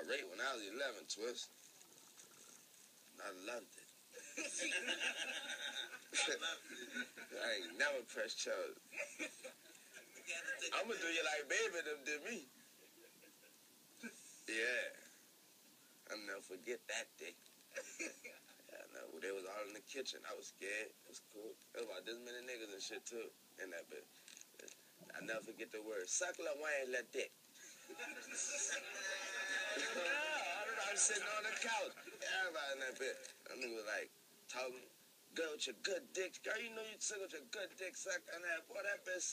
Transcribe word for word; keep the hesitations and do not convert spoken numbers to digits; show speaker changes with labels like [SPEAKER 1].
[SPEAKER 1] raped when I was eleven, Twist. I loved it. I ain't never pressed charges. I'ma do you like baby them did me. Yeah. I'll never forget that day. Yeah, no, they was all in the kitchen. I was scared. It was cool. There was about this many niggas and shit too in that bit. I'll never forget the word. Suck Lil Wayne, let dick. Everybody sitting on the couch. Everybody in that bit. That nigga was like talking. Girl with your good dick. Girl, you know you took with your good dick suck and that boy that bitch.